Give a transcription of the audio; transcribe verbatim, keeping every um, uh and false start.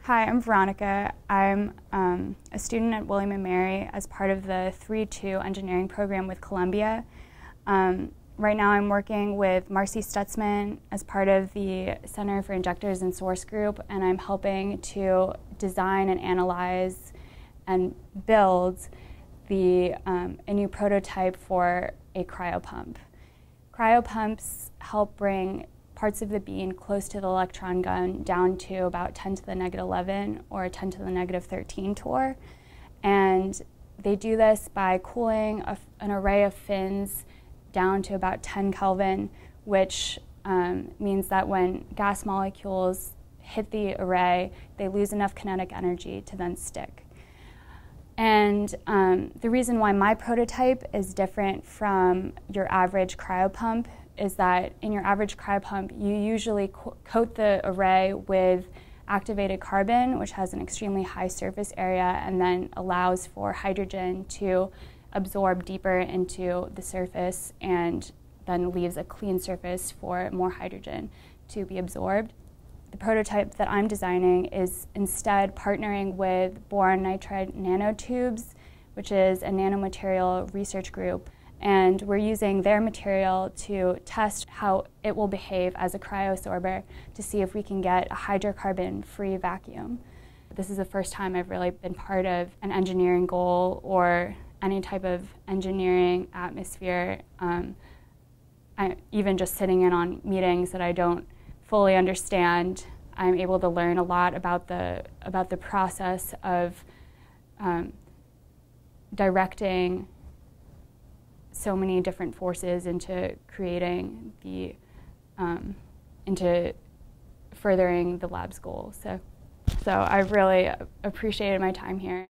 Hi, I'm Veronica. I'm um, a student at William and Mary as part of the three two engineering program with Columbia. Um, right now I'm working with Marcy Stutzman as part of the Center for Injectors and Source Group, and I'm helping to design and analyze and build the, um, a new prototype for a cryopump. Cryopumps help bring parts of the beam close to the electron gun down to about ten to the negative eleven or ten to the negative thirteen torr. And they do this by cooling a, an array of fins down to about ten Kelvin, which um, means that when gas molecules hit the array, they lose enough kinetic energy to then stick. And um, the reason why my prototype is different from your average cryopump is that in your average cryopump, you usually co coat the array with activated carbon, which has an extremely high surface area and then allows for hydrogen to absorb deeper into the surface and then leaves a clean surface for more hydrogen to be absorbed. The prototype that I'm designing is instead partnering with boron nitride nanotubes, which is a nanomaterial research group. And we're using their material to test how it will behave as a cryosorber to see if we can get a hydrocarbon-free vacuum. This is the first time I've really been part of an engineering goal or any type of engineering atmosphere, um, I, even just sitting in on meetings that I don't fully understand. I'm able to learn a lot about the, about the process of um, directing so many different forces into creating the, um, into furthering the lab's goal. So, so I've really appreciated my time here.